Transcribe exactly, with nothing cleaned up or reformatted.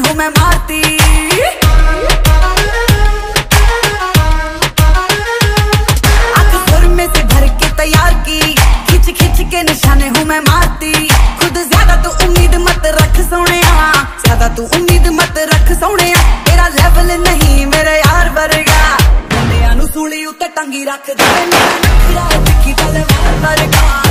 हूँ मैं मारती। आंख सुर में से भर के तैयार की, खिंच खिंच के निशाने हूँ मैं मारती। खुद ज्यादा तू उम्मीद मत रख सोनिया, ज्यादा तू उम्मीद मत रख सोनिया। तेरा लेवल नहीं मेरे यार वर्गा, बंदियां नू सूली उत्ते टंगी रख दे। मेरा नखरा दिखी तलवार वर्गा।